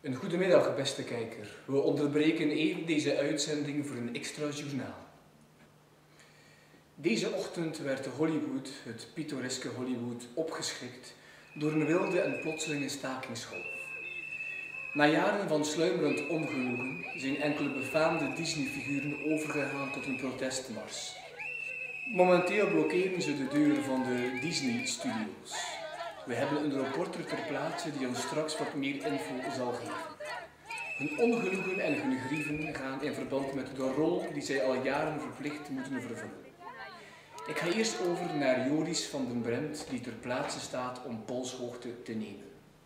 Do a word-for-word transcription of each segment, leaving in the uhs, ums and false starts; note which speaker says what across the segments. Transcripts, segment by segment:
Speaker 1: Een goedemiddag, beste kijker. We onderbreken even deze uitzending voor een extra journaal. Deze ochtend werd Hollywood, het pittoreske Hollywood, opgeschrikt door een wilde en plotselinge stakingsgolf. Na jaren van sluimerend ongenoegen zijn enkele befaamde Disney-figuren overgegaan tot een protestmars. Momenteel blokkeren ze de deuren van de Disney-studios. We hebben een reporter ter plaatse die ons straks wat meer info zal geven. Hun ongenoegen en hun grieven gaan in verband met de rol die zij al jaren verplicht moeten vervullen. Ik ga eerst over naar Joris van den Bremt, die ter plaatse staat om polshoogte te nemen.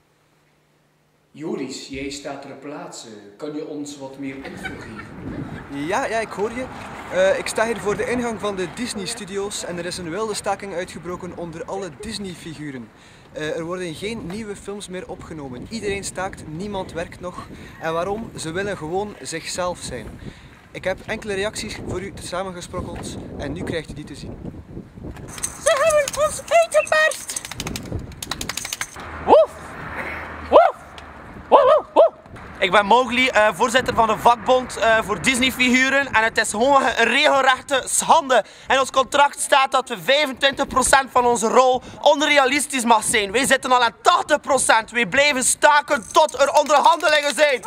Speaker 1: Joris, jij staat ter plaatse. Kan je ons wat meer info geven?
Speaker 2: Ja, ja, ik hoor je. Uh, ik sta hier voor de ingang van de Disney-studios en er is een wilde staking uitgebroken onder alle Disney-figuren. Uh, er worden geen nieuwe films meer opgenomen. Iedereen staakt, niemand werkt nog. En waarom? Ze willen gewoon zichzelf zijn. Ik heb enkele reacties voor u samengesprokkeld en nu krijgt u die te zien.
Speaker 3: Ze hebben ons uitgeperst! Woef! Woef! Woef, woef, woef! Ik ben Mowgli, uh, voorzitter van de vakbond uh, voor Disney-figuren en het is gewoon een regelrechte schande. In ons contract staat dat we vijfentwintig procent van onze rol onrealistisch mag zijn. Wij zitten al aan tachtig procent. Wij blijven staken tot er onderhandelingen zijn.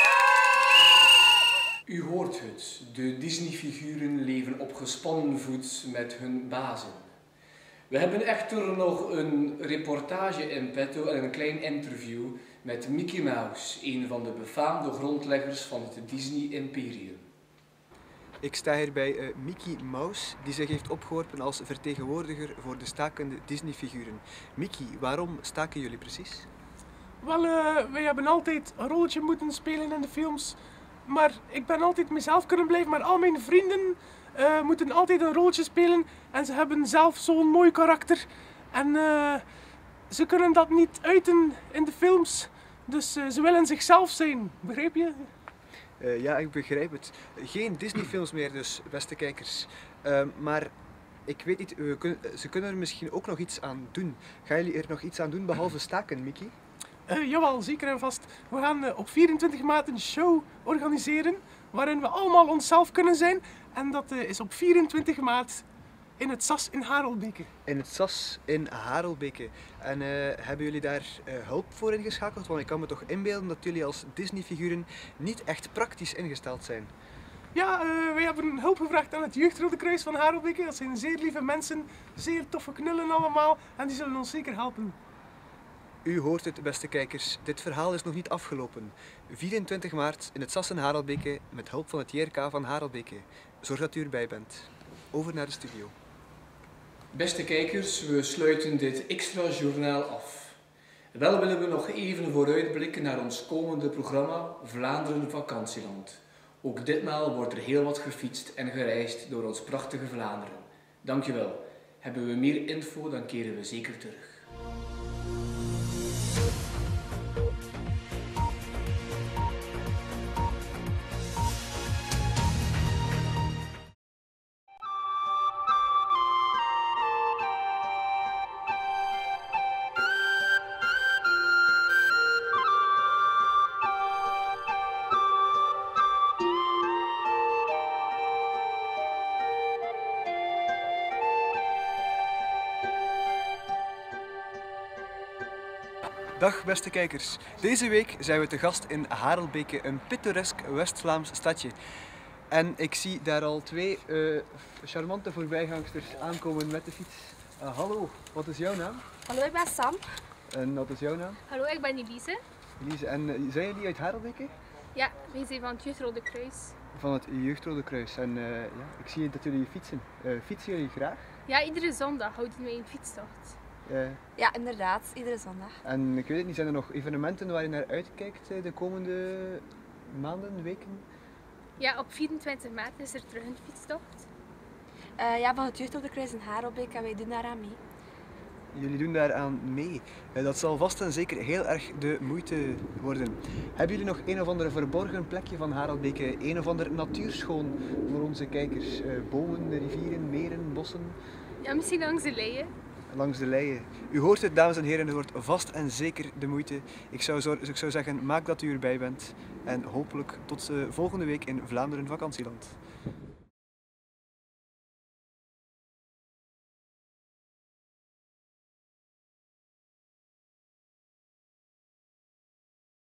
Speaker 1: U hoort het. De Disney-figuren leven op gespannen voet met hun bazen. We hebben echter nog een reportage in petto en een klein interview met Mickey Mouse, een van de befaamde grondleggers van het Disney-imperium.
Speaker 2: Ik sta hier bij uh, Mickey Mouse, die zich heeft opgeworpen als vertegenwoordiger voor de stakende Disney-figuren. Mickey, waarom staken jullie precies?
Speaker 4: Wel, uh, wij hebben altijd een rolletje moeten spelen in de films. Maar ik ben altijd mezelf kunnen blijven, maar al mijn vrienden uh, moeten altijd een rolletje spelen. En ze hebben zelf zo'n mooi karakter. En uh, ze kunnen dat niet uiten in de films. Dus uh, ze willen zichzelf zijn, begrijp je?
Speaker 2: Uh, ja, ik begrijp het. Geen Disney-films meer dus, beste kijkers. Uh, maar ik weet niet, uh, kun, ze kunnen er misschien ook nog iets aan doen. Gaan jullie er nog iets aan doen behalve staken, Mickey?
Speaker 4: Uh, jawel, zeker en vast. We gaan uh, op vierentwintig maart een show organiseren waarin we allemaal onszelf kunnen zijn. En dat uh, is op vierentwintig maart in het S A S in Harelbeke.
Speaker 2: In het S A S in Harelbeke. En uh, hebben jullie daar uh, hulp voor ingeschakeld? Want ik kan me toch inbeelden dat jullie als Disney-figuren niet echt praktisch ingesteld zijn.
Speaker 4: Ja, uh, wij hebben hulp gevraagd aan het Jeugdrode Kruis van Harelbeke. Dat zijn zeer lieve mensen, zeer toffe knullen allemaal en die zullen ons zeker helpen.
Speaker 2: U hoort het, beste kijkers. Dit verhaal is nog niet afgelopen. vierentwintig maart in het S A S in Harelbeke met hulp van het J R K van Harelbeke. Zorg dat u erbij bent. Over naar de studio.
Speaker 1: Beste kijkers, we sluiten dit extra journaal af. Wel willen we nog even vooruitblikken naar ons komende programma Vlaanderen Vakantieland. Ook ditmaal wordt er heel wat gefietst en gereisd door ons prachtige Vlaanderen. Dankjewel. Hebben we meer info, dan keren we zeker terug.
Speaker 2: Dag beste kijkers. Deze week zijn we te gast in Harelbeke, een pittoresk West-Vlaams stadje. En ik zie daar al twee uh, charmante voorbijgangsters aankomen met de fiets. Uh, hallo, wat is jouw naam?
Speaker 5: Hallo, ik ben Sam.
Speaker 2: En wat is jouw naam?
Speaker 5: Hallo, ik ben Elise.
Speaker 2: Elise, en uh, zijn jullie uit Harelbeke?
Speaker 5: Ja, wij zijn van het Jeugdrode Kruis.
Speaker 2: Van het Jeugdrode Kruis. En uh, ja, ik zie dat jullie fietsen. Uh, fietsen jullie graag?
Speaker 5: Ja, iedere zondag houden wij een fietstocht.
Speaker 2: Uh,
Speaker 6: Ja, inderdaad, iedere zondag.
Speaker 2: en ik weet het niet, zijn er nog evenementen waar je naar uitkijkt de komende maanden, weken?
Speaker 5: Ja, op vierentwintig maart is er terug een fietstocht.
Speaker 6: Uh, ja, van het Jeugdrode Kruis in Harelbeke en wij doen daaraan mee.
Speaker 2: Jullie doen daaraan mee. Uh, dat zal vast en zeker heel erg de moeite worden. Hebben jullie nog een of ander verborgen plekje van Harelbeke? Een of ander natuurschoon voor onze kijkers? Uh, bomen, rivieren, meren, bossen?
Speaker 5: Ja, misschien langs de leien.
Speaker 2: langs de leien. U hoort het, dames en heren, het wordt vast en zeker de moeite. Ik zou, zo, ik zou zeggen, maak dat u erbij bent. En hopelijk tot uh, volgende week in Vlaanderen Vakantieland.